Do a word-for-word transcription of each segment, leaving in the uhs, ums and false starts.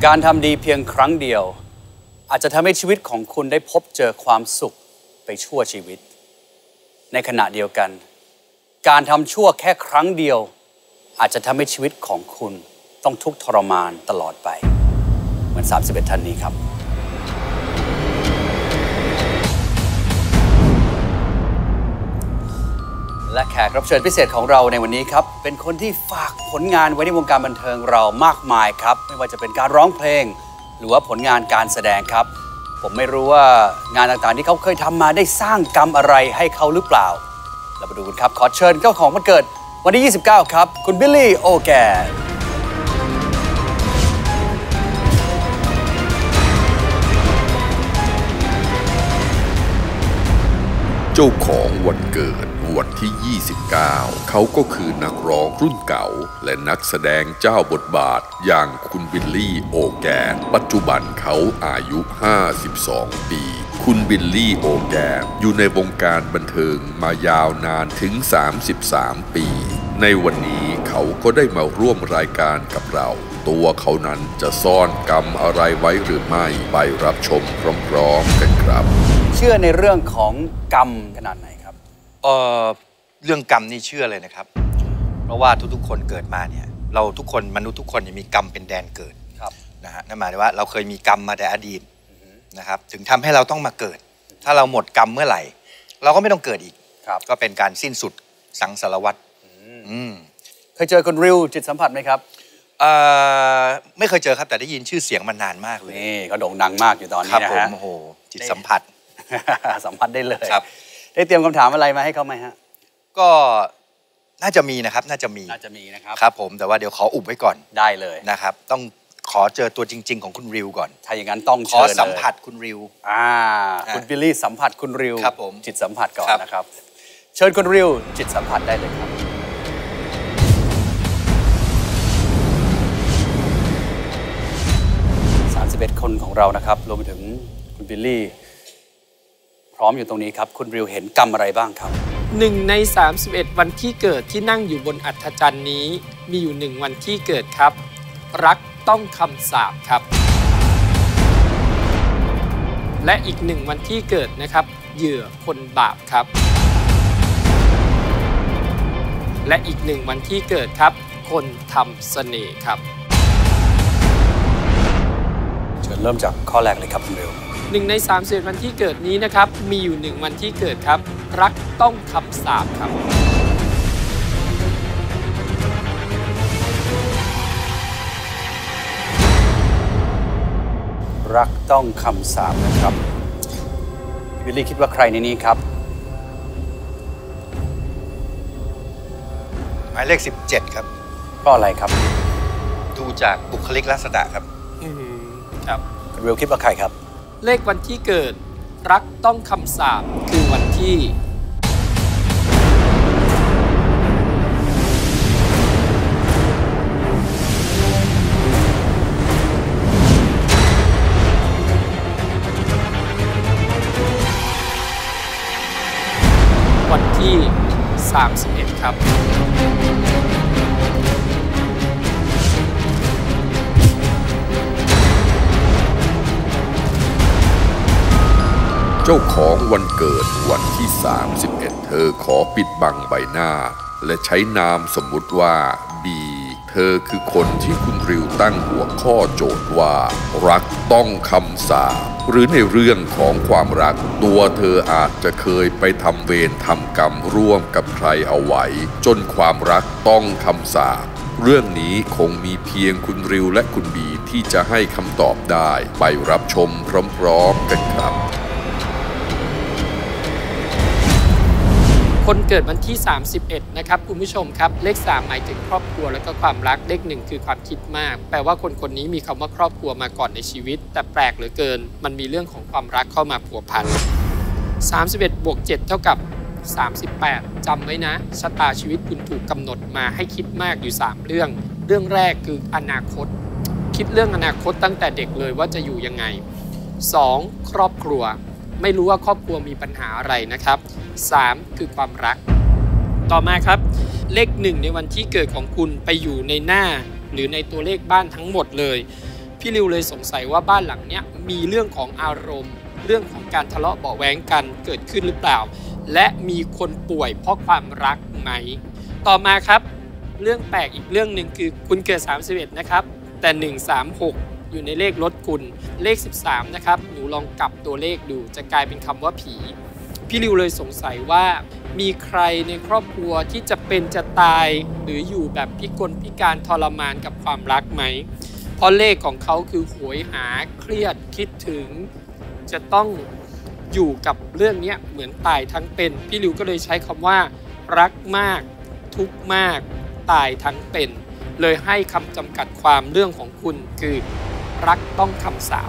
การทำดีเพียงครั้งเดียวอาจจะทำให้ชีวิตของคุณได้พบเจอความสุขไปชั่วชีวิตในขณะเดียวกันการทำชั่วแค่ครั้งเดียวอาจจะทำให้ชีวิตของคุณต้องทุกข์ทรมานตลอดไปเหมือนสามสิบเอ็ดท่านนี้ครับและแขกรับเชิญพิเศษของเราในวันนี้ครับเป็นคนที่ฝากผลงานไว้ในวงการบันเทิงเรามากมายครับไม่ว่าจะเป็นการร้องเพลงหรือว่าผลงานการแสดงครับผมไม่รู้ว่างานต่างๆที่เขาเคยทำมาได้สร้างกรรมอะไรให้เขาหรือเปล่าเรามาดูกันครับขอเชิญเจ้าของวันเกิดวันที่ยี่สิบเก้าครับคุณบิลลี่โอแกนเจ้าของวันเกิดวันที่ยี่สิบเก้าเขาก็คือนักร้องรุ่นเก่าและนักแสดงเจ้าบทบาทอย่างคุณบิลลี่โอแกนปัจจุบันเขาอายุห้าสิบสองปีคุณบิลลี่โอแกนอยู่ในวงการบันเทิงมายาวนานถึงสามสิบสามปีในวันนี้เขาก็ได้มาร่วมรายการกับเราตัวเขานั้นจะซ่อนกรรมอะไรไว้หรือไม่ไปรับชมพร้อมๆกันครับเชื่อในเรื่องของกรรมขนาดไหนครับเออเรื่องกรรมนี่เชื่อเลยนะครับเพราะว่าทุกๆคนเกิดมาเนี่ยเราทุกคนมนุษย์ทุกคนมีกรรมเป็นแดนเกิดนะฮะนั่นหมายถึงว่าเราเคยมีกรรมมาแต่อดีตนะครับถึงทำให้เราต้องมาเกิดถ้าเราหมดกรรมเมื่อไหร่เราก็ไม่ต้องเกิดอีกก็เป็นการสิ้นสุดสังสารวัฏเคยเจอคุณริวจิตสัมผัสไหมครับไม่เคยเจอครับแต่ได้ยินชื่อเสียงมานานมากเลยนี่เขาโด่งดังมากอยู่ตอนนี้นะฮะโอ้โหจิตสัมผัสสัมผัสได้เลยได้เตรียมคำถามอะไรมาให้เขาไหมฮะก็น่าจะมีนะครับน่าจะมีน่าจะมีนะครับครับผมแต่ว่าเดี๋ยวขออุบไว้ก่อนได้เลยนะครับต้องขอเจอตัวจริงๆของคุณริวก่อนถ้าอย่างนั้นต้องขอสัมผัสคุณริวอ่าคุณบิลลี่สัมผัสคุณริวครับผมจิตสัมผัสก่อนนะครับเชิญคุณริวจิตสัมผัสได้เลยครับสามสิบเอ็ดคนของเรานะครับรวมไปถึงคุณบิลลี่พร้อมอยู่ตรงนี้ครับคุณริวเห็นกรรมอะไรบ้างครับหนึ่งในสามสิบเอ็ดวันที่เกิดที่นั่งอยู่บนอัฐจันทร์นี้มีอยู่หนึ่งวันที่เกิดครับรักต้องคำสาปครับและอีกหนึ่งวันที่เกิดนะครับเหยื่อคนบาปครับและอีกหนึ่งวันที่เกิดครับคนทำเสน่ห์ครับเชิญเริ่มจากข้อแรกเลยครับคุณริวหนึ่งในสามสิบเอ็ดวันที่เกิดนี้นะครับมีอยู่หนึ่งวันที่เกิดครับรักต้องคำสาปครับรักต้องคำสาปนะครับวิลลี่คิดว่าใครในนี้ครับหมายเลขสิบเจ็ดครับเพราะอะไรครับดูจากบุคลิกลักษณะครับอืมครับคุณวิลคิดว่าใครครับเลขวันที่เกิดรักต้องคำสาปคือวันที่วันที่สามสิบเอ็ดครับเจ้าของวันเกิดวันที่สามสิบเอ็ดเธอขอปิดบังใบหน้าและใช้นามสมมุติว่าบีเธอคือคนที่คุณริวตั้งหัวข้อโจทย์ว่ารักต้องคำสาปหรือในเรื่องของความรักตัวเธออาจจะเคยไปทำเวรทำกรรมร่วมกับใครเอาไว้จนความรักต้องคำสาปเรื่องนี้คงมีเพียงคุณริวและคุณบีที่จะให้คำตอบได้ไปรับชมพร้อมๆกันครับคนเกิดวันที่สามสิบเอ็ดนะครับคุณผู้ชมครับเลขสามหมายถึงครอบครัวและก็ความรักเลขหนึ่งคือความคิดมากแปลว่าคนคนนี้มีคำว่าครอบครัวมาก่อนในชีวิตแต่แปลกเหลือเกินมันมีเรื่องของความรักเข้ามาผัวพันสามสิบเอ็ดบวกเจ็ดเท่ากับสามสิบแปดจำไว้นะชะตาชีวิตคุณถูกกำหนดมาให้คิดมากอยู่สามเรื่องเรื่องแรกคืออนาคตคิดเรื่องอนาคตตั้งแต่เด็กเลยว่าจะอยู่ยังไงสองครอบครัวไม่รู้ว่าครอบครัวมีปัญหาอะไรนะครับสามคือความรักต่อมาครับเลขหนึ่งในวันที่เกิดของคุณไปอยู่ในหน้าหรือในตัวเลขบ้านทั้งหมดเลยพี่ริวเลยสงสัยว่าบ้านหลังเนี้ยมีเรื่องของอารมณ์เรื่องของการทะเลาะเบาะแว้งกันเกิดขึ้นหรือเปล่าและมีคนป่วยเพราะความรักไหมต่อมาครับเรื่องแปลกอีกเรื่องหนึ่งคือคุณเกิดสามสิบเอ็ดนะครับแต่หนึ่ง สาม หกอยู่ในเลขรถคุณเลขสิบสามนะครับหนูลองกลับตัวเลขดูจะกลายเป็นคำว่าผีพี่ริวเลยสงสัยว่ามีใครในครอบครัวที่จะเป็นจะตายหรืออยู่แบบพิกลพิการทรมานกับความรักไหมเพราะเลขของเขาคือโหยหาเครียดคิดถึงจะต้องอยู่กับเรื่องนี้เหมือนตายทั้งเป็นพี่ริวก็เลยใช้คำว่ารักมากทุกข์มากตายทั้งเป็นเลยให้คำจำกัดความเรื่องของคุณคือรักต้องคำสาป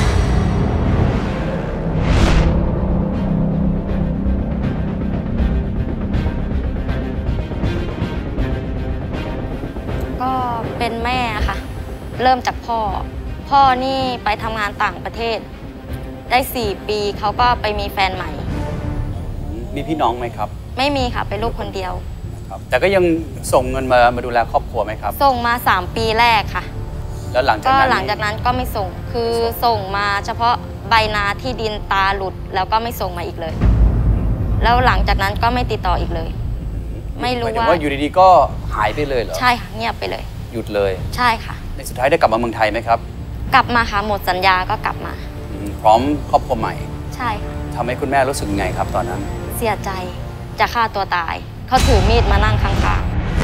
ก็เป็นแม่ค่ะเริ่มจากพ่อพ่อนี่ไปทำงานต่างประเทศได้สี่ปีเขาก็ไปมีแฟนใหม่มีพี่น้องไหมครับไม่มีค่ะเป็นลูกคนเดียวครับแต่ก็ยังส่งเงินมามาดูแลครอบครัวไหมครับส่งมาสามปีแรกค่ะแล้วหลังจากก็นั้นหลังจากนั้นก็ไม่ส่งคือส่งมาเฉพาะใบนาที่ดินตาหลุดแล้วก็ไม่ส่งมาอีกเลยแล้วหลังจากนั้นก็ไม่ติดต่ออีกเลยไม่รู้ว่าอยู่ดีๆก็หายไปเลยเหรอใช่ค่ะเงียบไปเลยหยุดเลยใช่ค่ะในสุดท้ายได้กลับมาเมืองไทยไหมครับกลับมาค่ะหมดสัญญาก็กลับมาพร้อมครอบครัวใหม่ใช่ค่ะทำให้คุณแม่รู้สึกไงครับตอนนั้นเสียใจจะฆ่าตัวตายเขาถือมีดมานั่งข้าง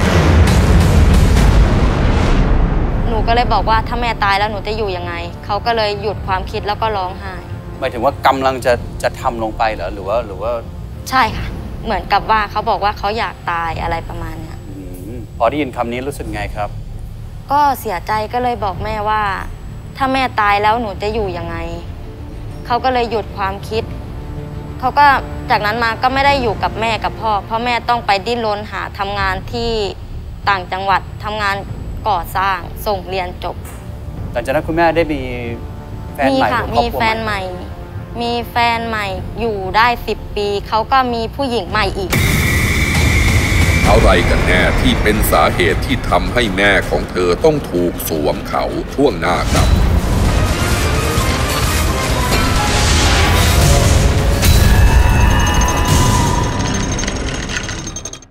ๆหนูก็เลยบอกว่าถ้าแม่ตายแล้วหนูจะอยู่ยังไงเขาก็เลยหยุดความคิดแล้วก็ร้องไห้หมายถึงว่ากำลังจะจะทำลงไปเหรอหรือว่าหรือว่าใช่ค่ะเหมือนกับว่าเขาบอกว่าเขาอยากตายอะไรประมาณนี้พอได้ยินคำนี้รู้สึกไงครับก็เสียใจก็เลยบอกแม่ว่าถ้าแม่ตายแล้วหนูจะอยู่ยังไงเขาก็เลยหยุดความคิดเขาก็จากนั้นมาก็ไม่ได้อยู่กับแม่กับพ่อเพราะแม่ต้องไปดิ้นรนหาทำงานที่ต่างจังหวัดทำงานก่อสร้างส่งเรียนจบหลังจากนั้นคุณแม่ได้มีแฟนใหม่มีแฟนใหม่มีแฟนใหม่อยู่ได้สิบปีเขาก็มีผู้หญิงใหม่อีกอะไรกันแน่ที่เป็นสาเหตุที่ทำให้แม่ของเธอต้องถูกสวมเขาช่วงหน้าครับ